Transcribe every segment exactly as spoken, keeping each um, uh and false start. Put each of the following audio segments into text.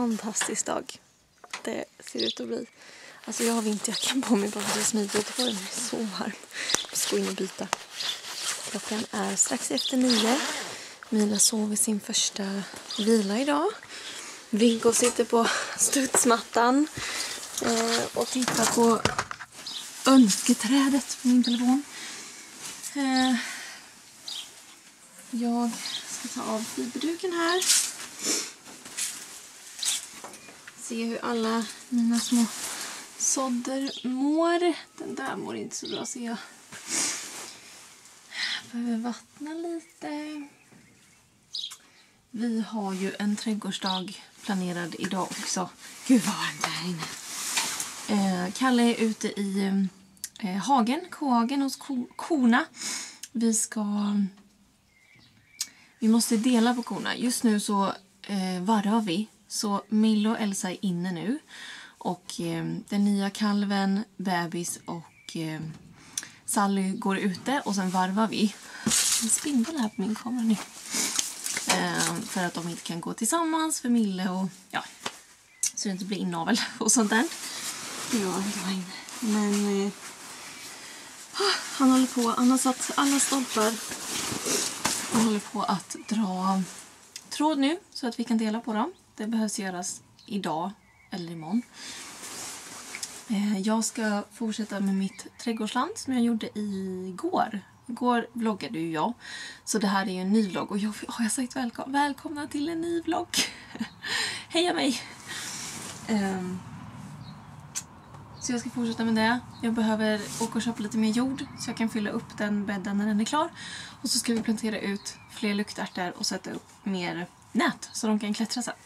fantastisk dag. Det ser ut att bli. Alltså jag har vinterjackan på mig bara för att jag smiter ut på den. Det är så varm. Jag ska gå in och byta. Klockan är strax efter nio. Mila sover sin första vila idag. Viggo sitter på studsmattan eh, och tittar på önsketrädet på min telefon. Eh, jag ska ta av fiberduken här. Se hur alla mina små sådder mår. Den där mår inte så bra, ser jag. Behöver vattna lite. Vi har ju en trädgårdsdag planerad idag också. Gud vad varmt där inne. Eh, Kalle är ute i eh, hagen, kohagen hos ko korna. Vi ska... Vi måste dela på korna. Just nu så eh, varvar vi. Så Milo och Elsa är inne nu. Och eh, den nya kalven, bebis och eh, Sally går ute. Och sen varvar vi. En spindel här på min kamera nu. Eh, för att de inte kan gå tillsammans för Mille och ja. Så det inte blir inavel och sånt där. Ja, men eh, han håller på, han har satt alla stolpar. Han håller på att dra tråd nu så att vi kan dela på dem. Det behövs göras idag eller imorgon. Eh, jag ska fortsätta med mitt trädgårdsland som jag gjorde igår. Igår vloggade ju jag. Så det här är ju en ny vlogg. Och jag har jag sagt välkom välkomna till en ny vlogg. Heja mig! Um, så jag ska fortsätta med det. Jag behöver åka och köpa lite mer jord. Så jag kan fylla upp den bädden när den är klar. Och så ska vi plantera ut fler luktärtor och sätta upp mer nät. Så de kan klättra sen.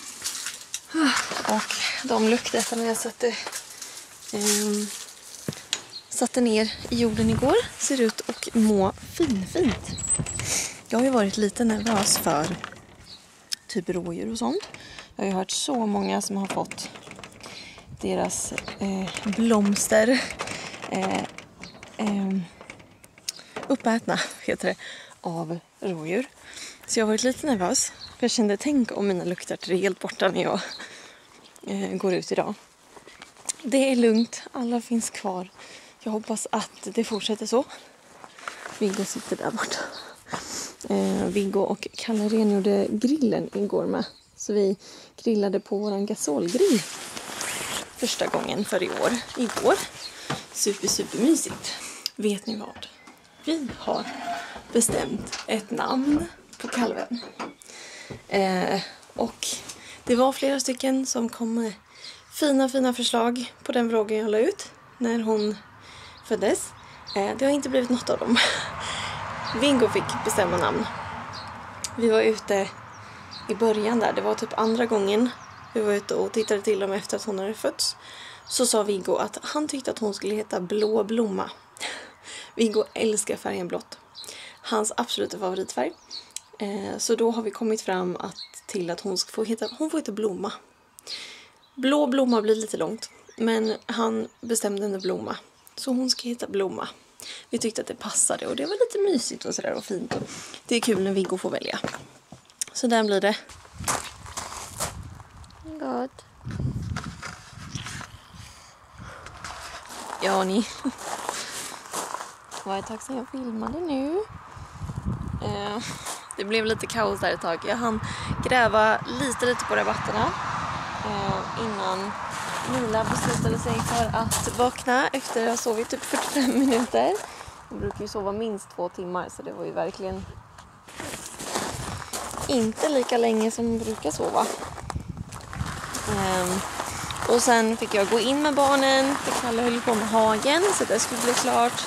Och de luktärtorna jag satte... Um, satte ner i jorden igår ser ut att må finfint. Jag har ju varit lite nervös för typ rådjur och sånt. Jag har ju hört så många som har fått deras eh, blomster eh, eh, uppätna heter det, av rådjur. Så jag har varit lite nervös. För jag kände, tänk om mina luktärtor är helt borta när jag eh, går ut idag. Det är lugnt, alla finns kvar. Jag hoppas att det fortsätter så. Viggo sitter där borta. Eh, Viggo och Kalle rengjorde grillen igår med. Så vi grillade på våran gasolgrill. Första gången för i år. Igår. Super, super mysigt. Vet ni vad? Vi har bestämt ett namn på kalven. Eh, och det var flera stycken som kom med fina, fina förslag på den vloggen jag la ut. När hon... föddes. Eh, det har inte blivit något av dem. Viggo fick bestämma namn. Vi var ute i början där. Det var typ andra gången vi var ute och tittade till dem efter att hon hade fötts. Så sa Viggo att han tyckte att hon skulle heta Blå Blomma. Viggo älskar färgen blått. Hans absoluta favoritfärg. Eh, så då har vi kommit fram att, till att hon ska få heta, hon får heta Blomma. Blå Blomma blir lite långt. Men han bestämde en Blomma. Så hon ska heta Blomma. Vi tyckte att det passade och det var lite mysigt och sådär och fint. Och det är kul när Viggo får välja. Så där blir det. God. Ja, ni. Vad är tacksam jag filmade nu. Eh, det blev lite kaos där ett tag. Jag hann gräva lite lite på rabatterna. Eh, innan... Mila beslutade sig för att vakna efter att ha sovit typ fyrtiofem minuter. Jag brukar ju sova minst två timmar så det var ju verkligen inte lika länge som jag brukar sova. Um, och sen fick jag gå in med barnen. För Kalle höll på med hagen så det skulle bli klart.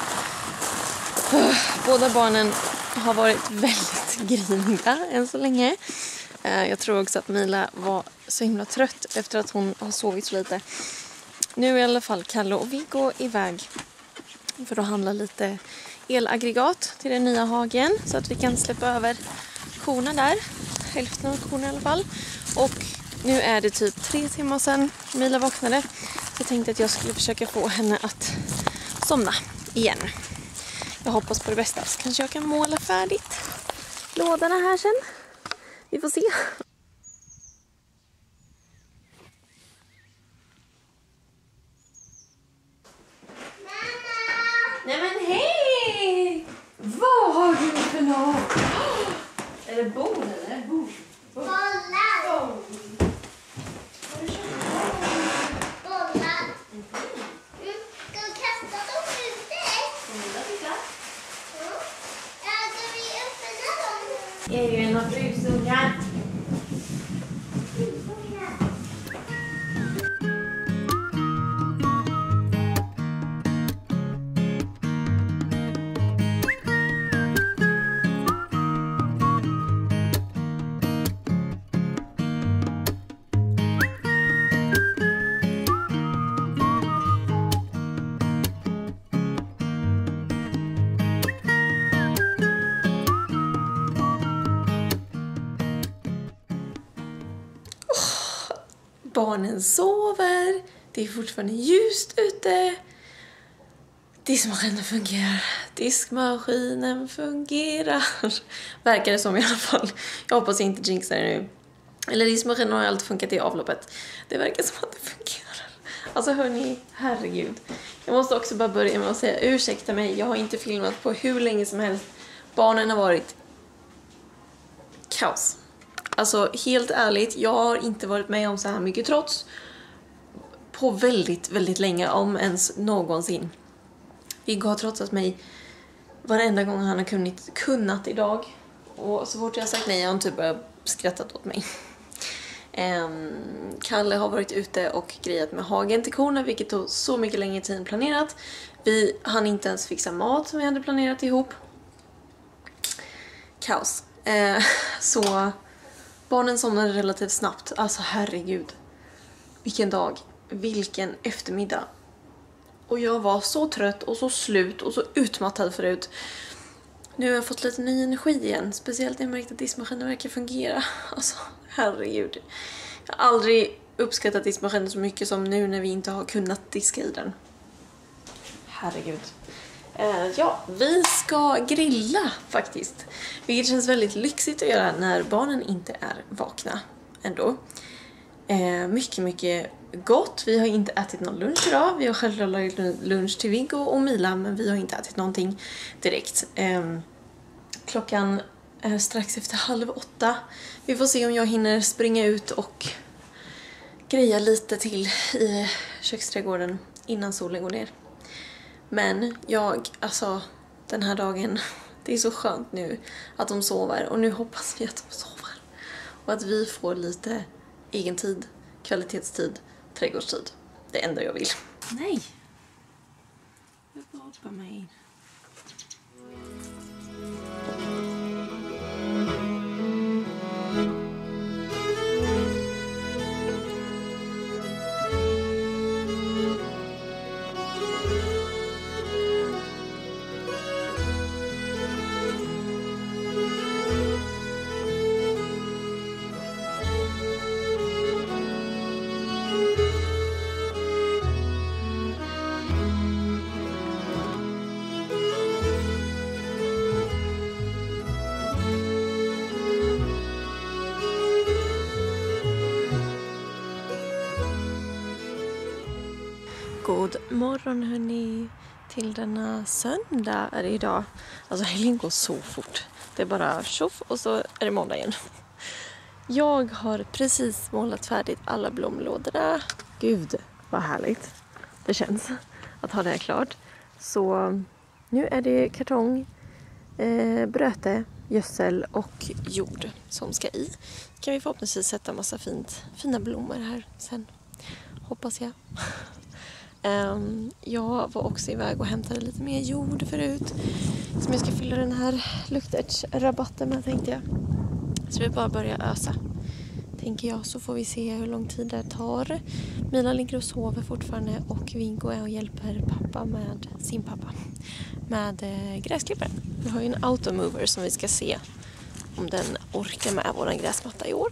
Båda barnen har varit väldigt griniga än så länge. Jag tror också att Mila var så himla trött efter att hon har sovit så lite. Nu är i alla fall Kalle och Viggo iväg för att handla lite elaggregat till den nya hagen. Så att vi kan släppa över korna där. Hälften av korna i alla fall. Och nu är det typ tre timmar sedan Mila vaknade. Så jag tänkte att jag skulle försöka få henne att somna igen. Jag hoppas på det bästa. Så kanske jag kan måla färdigt lådorna här sen. Vi får se. no. Är det bon eller? Bon. Bollar. Bon. Bollar. Mm. Ska vi kasta dem ute? Ja. Ja, ska vi öppna dem? Det är ju en av brusungar. Barnen sover. Det är fortfarande ljust ute. Diskmaskinen fungerar. Diskmaskinen fungerar. Verkar det som i alla fall. Jag hoppas jag inte jinxar det nu. Eller diskmaskinen har alltid funkat i avloppet. Det verkar som att det fungerar. Alltså hörni, herregud. Jag måste också bara börja med att säga ursäkta mig. Jag har inte filmat på hur länge som helst. Barnen har varit kaos. Alltså helt ärligt, jag har inte varit med om så här mycket trots på väldigt, väldigt länge, om ens någonsin. Viggo har trotsat mig varenda gång han har kunnat, kunnat idag. Och så fort jag har sagt nej har han typ börjat skrattat åt mig. Um, Kalle har varit ute och grejat med hagen till korna, vilket tog så mycket längre tid än planerat. Vi hann inte ens fixa mat som vi hade planerat ihop. Kaos. Uh, så... Barnen somnade relativt snabbt. Alltså herregud. Vilken dag. Vilken eftermiddag. Och jag var så trött och så slut och så utmattad förut. Nu har jag fått lite ny energi igen. Speciellt när jag märkt att diskmaskinen verkar fungera. Alltså herregud. Jag har aldrig uppskattat diskmaskinen så mycket som nu när vi inte har kunnat diska i den. Herregud. Uh, ja, vi ska grilla faktiskt. Vilket känns väldigt lyxigt att göra när barnen inte är vakna ändå. Uh, mycket, mycket gott. Vi har inte ätit någon lunch idag. Vi har själva lagat lunch till Viggo och Mila, men vi har inte ätit någonting direkt. Uh, klockan är strax efter halv åtta. Vi får se om jag hinner springa ut och greja lite till i köksträdgården innan solen går ner. Men jag, alltså den här dagen, det är så skönt nu att de sover. Och nu hoppas vi att de sover. Och att vi får lite egen tid, kvalitetstid, trädgårdstid. Det enda jag vill. Nej! Jag bara mig. God morgon hörni, till denna söndag är det idag. Alltså helgen går så fort. Det är bara tjoff och så är det måndag igen. Jag har precis målat färdigt alla blomlådorna. Gud vad härligt det känns att ha det här klart. Så nu är det kartong, eh, bröte, gödsel och jord som ska i. Kan vi förhoppningsvis sätta massa fint, fina blommor här sen. Hoppas jag. Um, jag var också iväg och hämtade lite mer jord förut som jag ska fylla den här luktärtsrabatten med, tänkte jag. Så vi bara börjar ösa, tänker jag, så får vi se hur lång tid det tar. Mila ligger och sover fortfarande och Viggo är och hjälper pappa med sin pappa med eh, gräsklipparen. Vi har ju en automover som vi ska se om den orkar med våran gräsmatta i år.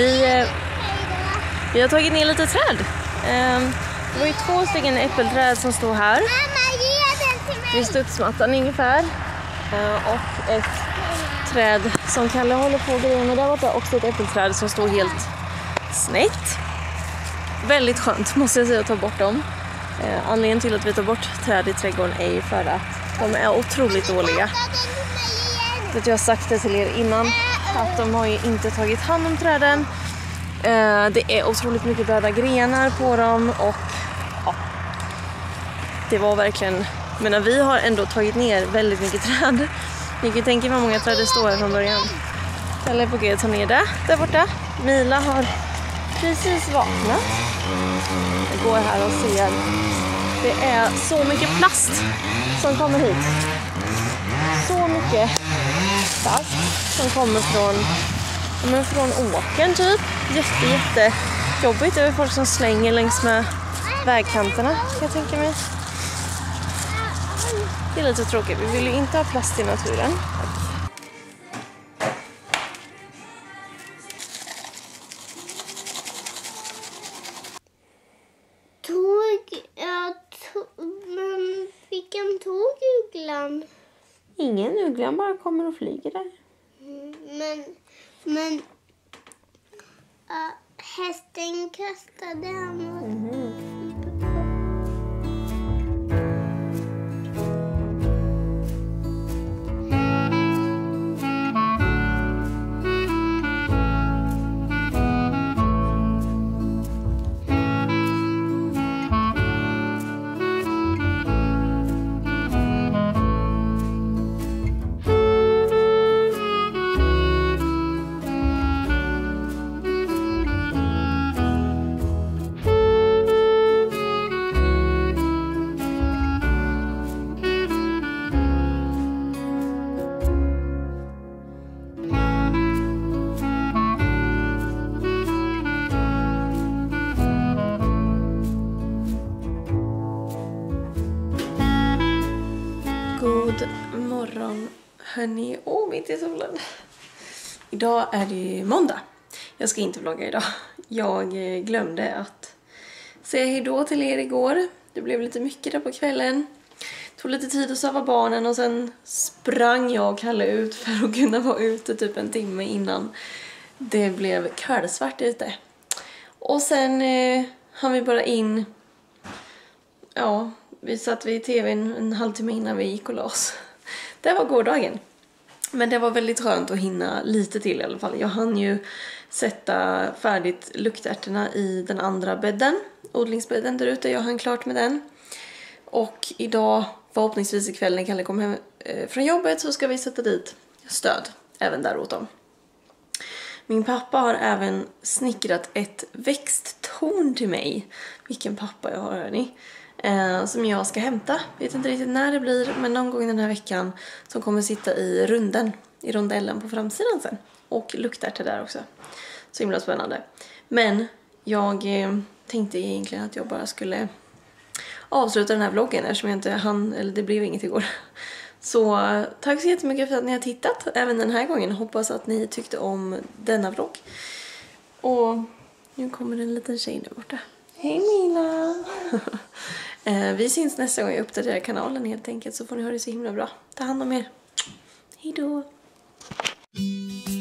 Vi, eh, vi har tagit ner lite träd. Eh, det var ju två stycken äppelträd som stod här. Mamma, ge den till mig! Vid studsmattan ungefär. Eh, och ett träd som Kalle håller på att greja med där borta. Också ett äppelträd som står helt snett. Väldigt skönt måste jag säga att ta bort dem. Eh, anledningen till att vi tar bort träd i trädgården är ju för att de är otroligt dåliga. Jag har sagt det till er innan att de har ju inte tagit hand om träden. Eh, det är otroligt mycket döda grenar på dem och ja, det var verkligen, men vi har ändå tagit ner väldigt mycket träd. Ni kan tänka hur många träd det står här från början. Kalle är på G att ta ner det där borta. Mila har precis vaknat. Jag går här och ser. Det är så mycket plast som kommer hit. Så mycket plast som kommer från, men från åkern typ. Jätte, jätte jobbigt. Det är folk som slänger längs med vägkanterna, kan jag tänka mig. Det är lite tråkigt. Vi vill ju inte ha plast i naturen. Tåg, ja, tåg, men vilken tåg ugglan? Ingen ugglan bara kommer och flyger där. Mm, men, men uh, hästen kastade han och Mm. God morgon hörni, åh, mitt i solen. Idag är det ju måndag. Jag ska inte vlogga idag. Jag glömde att säga hejdå till er igår. Det blev lite mycket där på kvällen. Det tog lite tid att sova barnen och sen sprang jag och Kalle ut för att kunna vara ute typ en timme innan det blev kallsvart ute. Och sen eh, hann vi bara in, ja, vi satt vid tvn en halvtimme innan vi gick och la oss. Det var gårdagen. Men det var väldigt skönt att hinna lite till i alla fall. Jag hann ju sätta färdigt luktärterna i den andra bädden. Odlingsbädden där ute. Jag hann klart med den. Och idag, förhoppningsvis ikväll när Kalle kommer hem från jobbet, så ska vi sätta dit stöd även där åt dem. Min pappa har även snickrat ett växttorn till mig. Vilken pappa jag har, hörni. Eh, som jag ska hämta. Vet inte riktigt när det blir, men någon gång den här veckan, som kommer sitta i runden, i rondellen på framsidan sen. Och luktar till där också. Så himla spännande. Men jag eh, tänkte egentligen att jag bara skulle avsluta den här vloggen eftersom jag inte hann, eller det blev inget igår. Så tack så jättemycket för att ni har tittat även den här gången. Hoppas att ni tyckte om denna vlogg. Och nu kommer en liten tjej där borta. Hej Mila! Vi syns nästa gång jag uppdaterar kanalen helt enkelt, så får ni ha det så himla bra. Ta hand om er. Hej då!